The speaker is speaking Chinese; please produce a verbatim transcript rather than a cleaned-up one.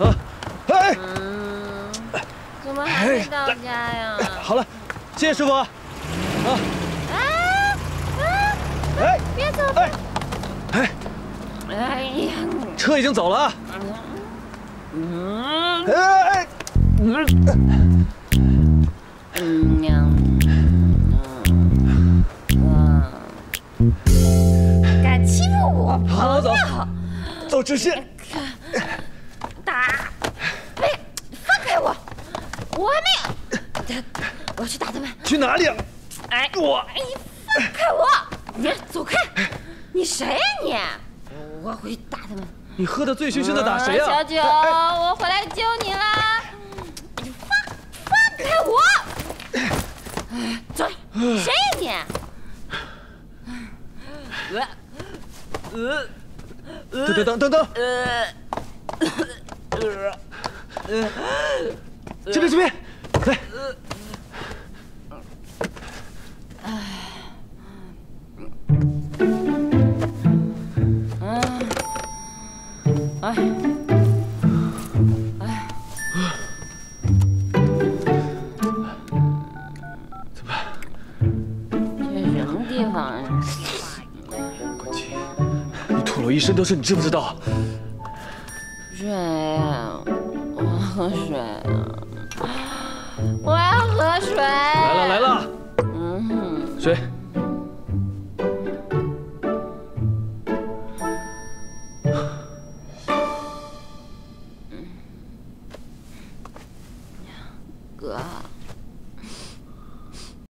啊！哎， 嗯，怎么还没到家呀？ 好了，谢谢师傅啊！啊！ 哎哎哎！别走！ 哎哎哎呀， 车已经走了啊！ 嗯哎哎嗯嗯娘，嗯，敢欺负我好走朋友！ 走直线。 打！别放开我！我还没有，我去打他们。 去哪里啊？ 哎， 我哎，放开我！你走开！你谁呀你？我回去打他们。 你喝得醉醺醺的打谁呀？ 小九，我回来救你啦！你放放开我！走，谁呀你？呃呃等等等等等， 呃呃这边这边，来。 哎，哎， 怎么办？ 这是什么地方啊？ 关琪，你吐了一身都是，你知不知道？ 水呀，我要喝水啊！我要喝水！ 来了来了， 嗯哼， 水。